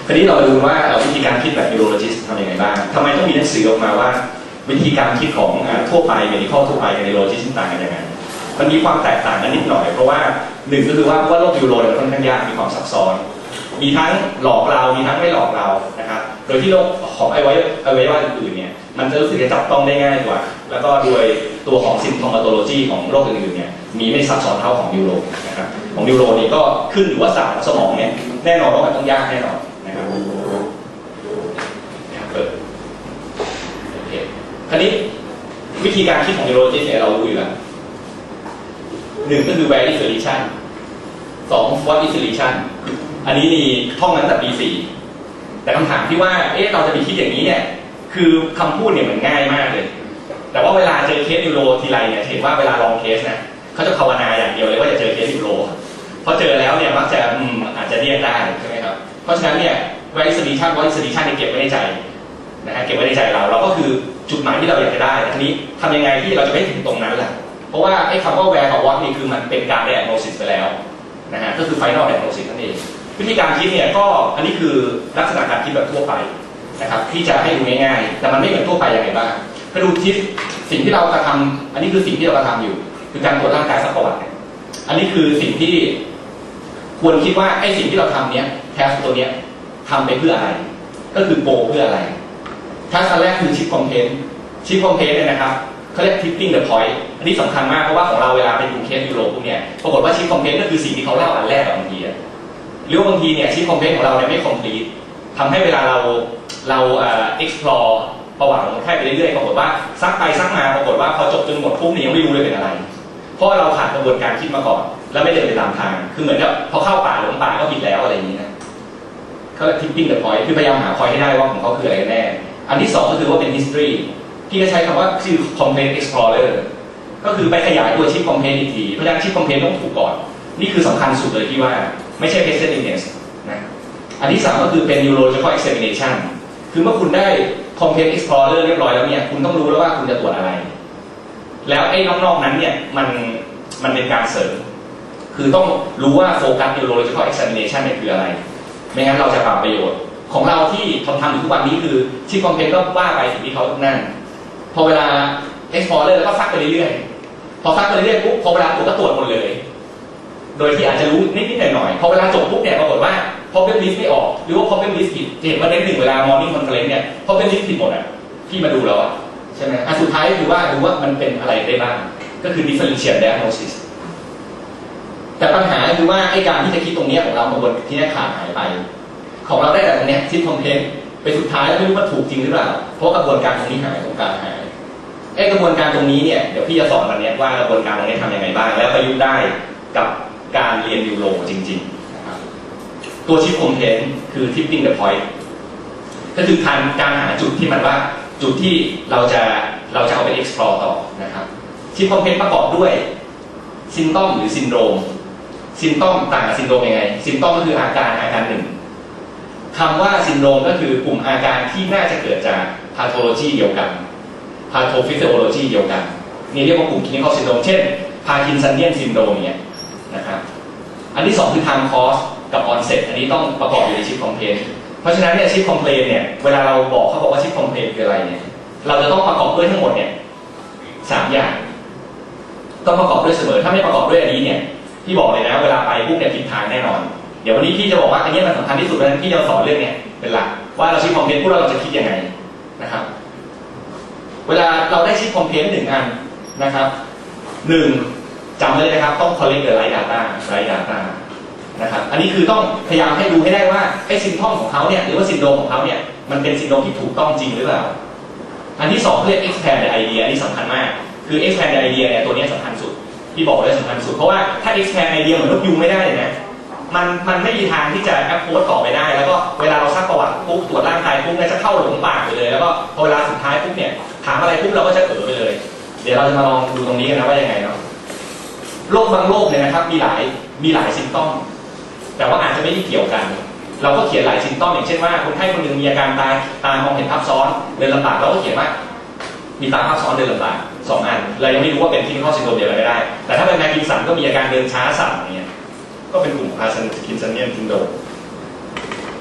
คราวนี้เรามาดูว่าวิธีการคิดแบบ neurologist ทำยังไงบ้างทำไมต้องมีหนังสือออกมาว่าวิธีการคิดของทั่วไป medical ทั่วไปกับ neurologist ต่างกันยังไงมันมีความแตกต่างกันนิดหน่อยเพราะว่าหนึ่งก็คือว่าโรคนิวโรมันค่อนข้างยากมีความซับซ้อนมีทั้งหลอกเรามีทั้งไม่หลอกเรานะครับโดยที่โรคของอวัยวะอื่นๆเนี่ยมันจะรู้สึกจะจับต้องได้ง่ายกว่าแล้วก็โดยตัวของ symptomatology ของโรคอื่นๆเนี่ยมีไม่ซับซ้อนเท่าของนิวโรนะครับของนิวโรนี่ก็ขึ้นอยู่ว่าสมองเนี่ยแน่นอนว่ามันต้องยากแน่นอนนะครับเปิดโอเคคราวนี้วิธีการคิดของ neurologist เนี่ยเรารู้อยู่แล้วหนึ่งก็คือ where is solution สอง what is solution อันนี้มีท่องมาตั้งแต่ปี 4แต่คำถามที่ว่าเราจะไปคิดอย่างนี้เนี่ยคือคำพูดเนี่ยมันง่ายมากเลยแต่ว่าเวลาเจอเคสนิวโรทีไรเนี่ยเห็นว่าเวลาลองเคสนะเขาจะภาวนาอย่างเดียวเลยว่าจะเจอเคสนิวโรพอเจอแล้วเนี่ยมักจะอาจจะเรียกได้ใช่ไหมครับเพราะฉะนั้นเนี่ย where is solution what is solution เนี่ยเก็บไว้ในใจนะฮะเก็บไว้ในใจเราก็คือจุดหมายที่เราอยากจะได้ทีนี้ทำยังไงที่เราจะไม่ถึงตรงนั้นล่ะเพราะว่าไอ้คำว่า where กับ what นี่คือมันเป็นการ diagnosis ไปแล้วนะฮะก็คือ final diagnosis นั่นเองวิธีการคิดเนี่ยก็อันนี้คือลักษณะการคิดแบบทั่วไปนะครับที่จะให้ดูง่ายๆแต่มันไม่เหมือนทั่วไปยังไงบ้างถ้าดูทิศสิ่งที่เรากระทำอันนี้คือสิ่งที่เรากระทำอยู่คือการตรวจร่างกายซักประวัติอันนี้คือสิ่งที่ควรคิดว่าไอ้สิ่งที่เราทำเนี้ยแทสตัวเนี้ยทำไปเพื่ออะไรก็คือโกเพื่ออะไรทัสอันแรกคือชิปคอมเพนเนี่ยนะครับเขาเรียก tipping the point อันนี้สำคัญมากเพราะว่าของเราเวลาไปดูเคสยูโรพวกเนี่ยปรากฏว่าชิปคอมเพนก็คือสิ่งที่เขาเล่าอันแรกบางทีหรือบางทีเนี่ยชิปคอมเพนของเราเนี่ยไม่ complete ทำให้เวลาเราexplore ประวัติของคนไข้ไปเรื่อยๆปรากฏว่าซักไปซักมาปรากฏว่าพอจบจนหมดปุ๊บเนี่ยยังไม่รู้เลยเป็นอะไรเพราะเราขาดกระบวนการคิดมาก่อนแล้วไม่เดินไปตามทางคือเหมือนกับพอเข้าป่าหลงป่าก็ผิดแล้วอะไรอย่างนี้นะเขาเรียก tipping the point คือพยายามหา point ให้ได้ว่าของเขาคืออะไรกันแน่อันที่สองก็คือว่าเป็น history ที่จะใช้คำว่าชื่อ complaint explorer ก็คือไปขยายตัวชิป complaint อีกทีเพราะฉะนั้นชิป complaint ต้องถูกก่อนนี่คือสำคัญสุดเลยที่ว่าไม่ใช่ patient illness นะอันที่สามก็คือเป็น neurological examination คือเมื่อคุณได้ complaint explorer เรียบร้อยแล้วเนี่ยคุณต้องรู้แล้วว่าคุณจะตรวจอะไรแล้วไอ้นอกๆนั้นเนี่ยมันเป็นการเสริมคือต้องรู้ว่าโฟกัส neurological examination เนี่ยคืออะไรไม่งั้นเราจะปรับประโยชน์ของเราที่ทำอยู่ทุกวันนี้คือชิปคอมเพนก็ว่าไปสิ่งที่เขานั่นพอเวลา explorer แล้วก็ซักไปเรื่อยๆพอซักไปเรื่อยๆปุ๊บพอเวลาตรวจก็ตรวจหมดเลยโดยที่อาจจะรู้นิดๆหน่อยๆพอเวลาจบปุ๊บเนี่ยปรากฏว่า problem list ไม่ออกหรือว่า problem list ผิดเห็นว่าเวลา morning conference เนี่ย problem list ผิดหมดอ่ะพี่มาดูแล้วอ่ะใช่ไหมสุดท้ายคือว่าดูว่ามันเป็นอะไรได้บ้างก็คือ differential diagnosis แต่ปัญหาคือว่าไอ้การที่จะคิดตรงนี้ของเราบนที่นี่ขาดหายไปของเราได้แต่ตรงนี้ชิปคอมเพนไปสุดท้ายแล้วไม่รู้ว่าถูกจริงหรือเปล่าเพราะกระบวนการตรงนี้หายตรงกลางหายไอ้กระบวนการตรงนี้เนี่ยเดี๋ยวพี่จะสอนวันนี้ว่ากระบวนการตรงนี้ทำยังไงบ้างแล้วประยุกต์ได้กับการเรียนนิวโรจริงๆนะครับตัวชิปคอมเพนคือ tipping the point ก็คือการหาจุดที่มันว่าจุดที่เราจะเอาไป explore ต่อนะครับชิปคอมเพนประกอบด้วยซิมตอมหรือซินโดรมซิมตอมต่างกับซินโดรมยังไงซิมตอมก็คืออาการหนึ่งคำว่าซินโดรมก็คือกลุ่มอาการที่น่าจะเกิดจากพาโทโลจีเดียวกันพาโทฟิสิโอโลจีเดียวกันนี่เรียกว่ากลุ่มคลินิคอลซินโดรมเช่นพาร์กินสันเนียนซินโดรมเนี่ยนะครับอันที่2คือ time course กับ onset อันนี้ต้องประกอบอยู่ในชิปคอมเพนเพราะฉะนั้นเนี่ยชิปคอมเพลนเนี่ยเวลาเราบอกเขาบอกว่าชิปคอมเพลนคืออะไรเนี่ยเราจะต้องประกอบด้วยทั้งหมดเนี่ย3อย่างต้องประกอบด้วยเสมอถ้าไม่ประกอบด้วยอันนี้เนี่ยพี่บอกเลยนะเวลาไปพวกเนี่ยผิดทางแน่นอนเดี๋ยววันนี้พี่จะบอกว่าอันนี้มันสำคัญที่สุดเพราะฉะนั้นพี่จะสอนเรื่องนี้เป็นหลักว่าเราชิปคอมเพลนพวกเราจะคิดยังไงนะครับเวลาเราได้ชิปคอมเพลน1อันนะครับ1จำเลยนะครับต้อง collect the right data นะครับอันนี้คือต้องพยายามให้ดูให้ได้ว่าไอ้ซิมทอมของเขาเนี่ยหรือว่าซินโดรมของเขาเนี่ยมันเป็นซินโดรมที่ถูกต้องจริงหรือเปล่าอันที่2เรียก expand the idea อันนี้สำคัญมากคือ expand the idea เนี่ยตัวนี้สำคัญสุดที่บอกเลยสำคัญสุดเพราะว่าถ้า expand idea เหมือนนกยูงไม่ได้เลยนะมันไม่มีทางที่จะ approach ต่อไปได้แล้วก็เวลาเราซักประวัติปุ๊บตรวจร่างกายปุ๊บเนี่ยจะเข้าหลงป่าไปเลยแล้วก็พอเวลาสุดท้ายปุ๊บเนี่ยถามอะไรปุ๊บเราก็จะไปเลยเดี๋ยวเราจะมาลองดูตรงนี้กันนะว่ายังไงเนาะโรคบางโรคเนี่ยนะครับมีหลายซิมตอมแต่ว่าอาจจะไม่ได้เกี่ยวกันเราก็เขียนหลายซิมตอมอย่างเช่นว่าคนไข้คนหนึ่งมีอาการตามองเห็นภาพซ้อนเดินลำบากเราก็เขียนว่ามีตาภาพซ้อนเดินลำบาก2 อันเรายังไม่รู้ว่าเป็นคลินิคอลซินโดรมเดียวกันไม่ได้แต่ถ้าเป็นพาร์กินสันก็มีอาการเดินช้าสั่นเนี่ยก็เป็นกลุ่มพาร์กินสันเนียนซินโดรม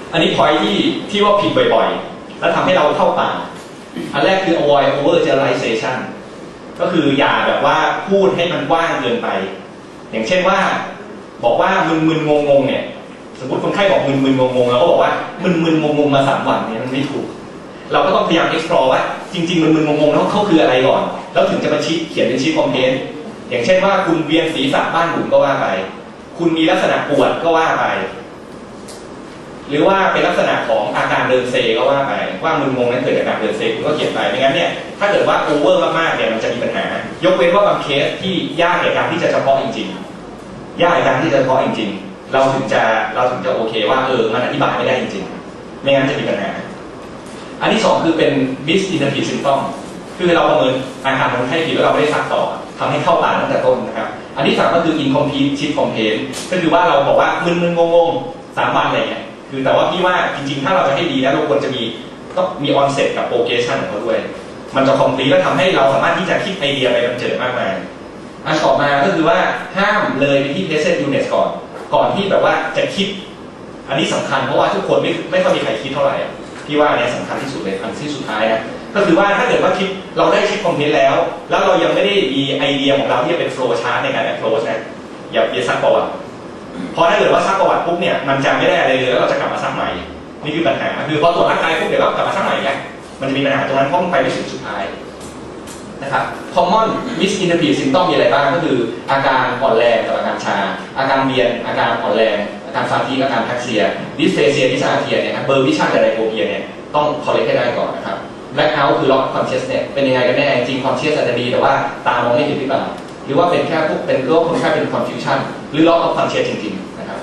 อันนี้ point ที่ว่าผิดบ่อยๆแล้วทำให้เราเข้าป่าอันแรกคือ avoid over generalization ก็คืออย่าแบบว่าพูดให้มันกว้างเกินไปอย่างเช่นว่าบอกว่ามึนๆงงๆเนี่ยสมมติคนไข้บอกมึนๆงงๆแล้วก็บอกว่ามึนๆงงๆมา3 วันเนี่ยมันไม่ถูกเราก็ต้องพยายาม explore ว่าจริงๆมึนๆงงๆแล้วเขาคืออะไรก่อนแล้วถึงจะมาเขียนเป็นชีทคอมเพลนต์อย่างเช่นว่าคุณเวียนศีรษะบ้านหมุนก็ว่าไปคุณมีลักษณะปวดก็ว่าไปหรือว่าเป็นลักษณะของอาการเดินเซก็ว่าไปว่ามึนงงนั้นเกิดจากการเดินเซคุณก็เขียนไปไม่งั้นเนี่ยถ้าเกิดว่าโอเวอร์มากๆเนี่ยมันจะมีปัญหายกเว้นว่าบางเคสที่ยากในการที่จะเฉพาะจริงๆยากในการที่จะเฉพาะจริงๆเราถึงจะโอเคว่ามันอธิบายไม่ได้จริงๆไม่งั้นจะมีปัญหาอันที่2คือเป็น misinterpret symptom คือเราประเมินอาการคนไข้ผิดแล้วเราไม่ได้ซักต่อทำให้เข้าตาตั้งแต่ต้นนะครับอันที่3ก็คือ incomplete sheet complaint ก็คือว่าเราบอกว่ามึนๆงงๆ3 วันอะไรเงี้ยคือแต่ว่าพี่ว่าจริงๆถ้าเราจะให้ดีนะเราควรจะมี onset กับ progression ของเขาด้วยมันจะ complete และทำให้เราสามารถที่จะคิดไอเดียไปบันเจิดมากมายอันต่อมาก็คือว่าห้ามเลยไปที่ patient unit ก่อนที่แบบว่าจะคิดอันนี้สำคัญเพราะว่าทุกคนไม่ค่อยมีใครคิดเท่าไหร่พี่ว่าเนี่ยสำคัญที่สุดเลยอันที่สุดท้ายนะก็คือว่าถ้าเกิดว่าคิดเราได้คิดคอมเพลนต์แล้วเรายังไม่ได้มีไอเดียของเราที่จะเป็นโฟล์ชาร์ตในการ approach นะอย่าซักประวัติเพราะถ้าเกิดว่าซักประวัติปุ๊บเนี่ยมันจำไม่ได้อะไรเลยแล้วเราจะกลับมาซักใหม่นี่คือปัญหาคือพอตรวจร่างกายปุ๊บเดี๋ยวเรากลับมาซักใหม่แล้วมันจะมีปัญหาตรงนั้นเพราะมันไปไม่ถึงสุดท้ายนะครับ common misinterpret symptom มีอะไรบ้างก็คืออาการอ่อนแรงกับอาการชาอาการเวียนอาการอ่อนแรงอาการฟาทีอาการแท็กเซียดิสเฟเซียดิสอาเทียเนี่ยครับเบอร์วิชั่นกับไดโคเพียเนี่ยต้อง correct ให้ได้ก่อนนะครับblackout คือ loss consciousness เป็นยังไงกันแน่จริง conscious อาจจะดีแต่ว่าตามองไม่เห็นหรือเปล่าหรือว่าเป็นแค่พวกเป็นโรคคนไข้เป็น confusion หรือ loss of conscious จริงๆนะครับ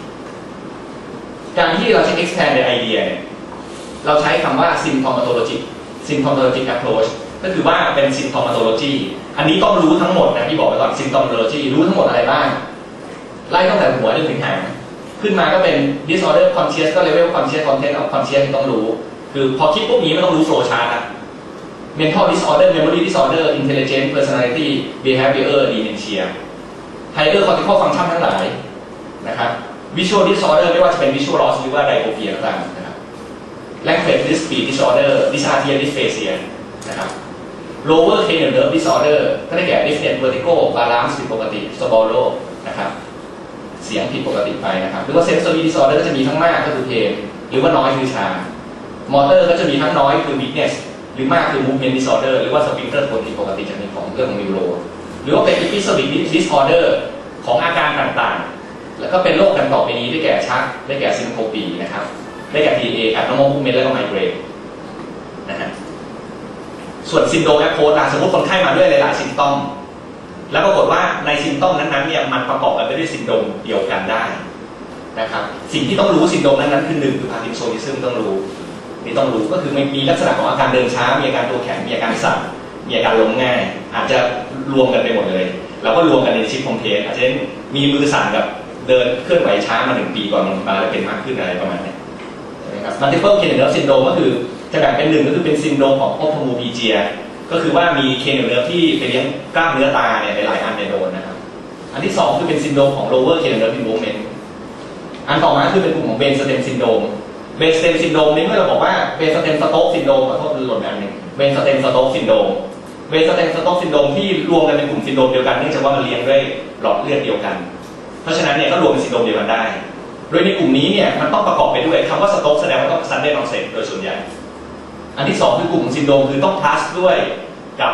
การที่เราใช้ expand ในไอเดียเนี่ยเราใช้คำว่า symptomatologic approach ก็คือว่าเป็น symptomatology อันนี้ต้องรู้ทั้งหมดนะพี่บอกไปก่อน symptomatology รู้ทั้งหมดอะไรบ้างไล่ตั้งแต่หัวจนถึงหางขึ้นมาก็เป็น disorder conscious ก็ level conscious content of conscious ที่ต้องรู้คือพอคิดพวกนี้ไม่ต้องรู้ flow chart นะ mental disorder memory disorder intelligence personality behavior dementia higher cortical function ทั้งหลายนะครับ visual disorder ไม่ว่าจะเป็น visual loss หรือว่า diplopia ต่างๆนะครับ language speech disorder dysarthria dysphasia นะครับ lower cranial nerve disorder ก็ได้แก่ deafness vertigo balance ผิดปกติ swallow นะครับเสียงผิดปกติไปนะครับหรือว่า sensory disorder ก็จะมีทั้งมากก็คือเพลนหรือว่าน้อยคือชามอเตอร์ก็จะมีทั้งน้อยคือ weakness หรือมากคือ movement disorder หรือว่า sphincter ผลผิดปกติจากในของเรื่องของนิวโรหรือว่าเป็น episodic disorder ของอาการต่างๆแล้วก็เป็นโรคดังต่อไปนี้ได้แก่ชักได้แก่ syncope นะครับได้แก่ PA abnormal movement แล้วก็ migraine นะฮะส่วน syndrome approach สมมติคนไข้มาด้วยหลายๆ symptom แล้วปรากฏว่าใน symptom นั้นๆเนี่ยมันประกอบกันไปด้วย syndrome เดียวกันได้นะครับสิ่งที่ต้องรู้ syndrome นั้นๆคือ1คือ Parkinsonism ต้องรู้นี่ต้องรู้ก็คือมีลักษณะของอาการเดินช้ามีอาการตัวแข็งมีอาการสั่นมีอาการล้มง่ายอาจจะรวมกันไปหมดเลยเราก็รวมกันในชีทคอมเพลนอาจจะมีมือสั่นกับเดินเคลื่อนไหวช้ามา1 ปีก่อนมาแล้วเป็นมากขึ้นอะไรประมาณนี้นะครับ Multiple cranial nerve syndrome ก็คือจะแบ่งเป็น1ก็คือเป็นซินโดรมของ ophthalmoplegia ก็คือว่ามี cranial nerve ที่ไปเลี้ยงกล้ามเนื้อตาเนี่ยหลายอันในโดนนะครับอันที่2คือเป็นซินโดรมของ lower cranial nerve involvement อันต่อมาคือเป็นกลุ่มของ Brain stem syndrome Brain stem syndrome นี้เมื่อเราบอกว่า Brain stem stroke syndrome ขอโทษหล่นแบบนึง Brain stem stroke syndrome Brain stem stroke syndrome ที่รวมกันเป็นกลุ่มซินโดรมเดียวกันเนื่องจากว่ามันเลี้ยงด้วยหลอดเลือดเดียวกันเพราะฉะนั้นเนี่ยก็รวมเป็นซินโดรมเดียวกันได้โดยในกลุ่มนี้เนี่ยมันต้องประกอบไปด้วยคำว่า stroke แสดงว่าต้อง sudden onset โดยส่วนใหญ่อันที่2คือกลุ่มซินโดรมคือต้อง plus ด้วยกับ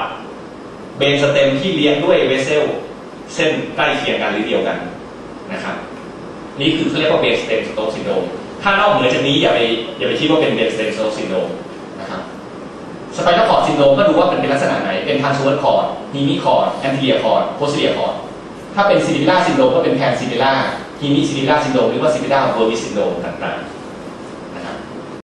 Brain stem ที่เลี้ยงด้วย vessel เส้นใกล้เคียงกันหรือเดียวกันนะครับนี่คือเขาเรียกว่า Brain stem stroke syndrome ถ้านอกเหนือจากนี้อย่าไปคิดว่าเป็น Brain stem stroke syndrome นะครับ Spinal cord syndrome ก็ดูว่าเป็นลักษณะไหนเป็น transverse cord hemi cord anterior cord posterior cord ถ้าเป็น cerebellar syndrome ก็เป็น pan cerebellar hemi cerebellar syndrome หรือว่า cerebellar vermis syndrome ต่างๆ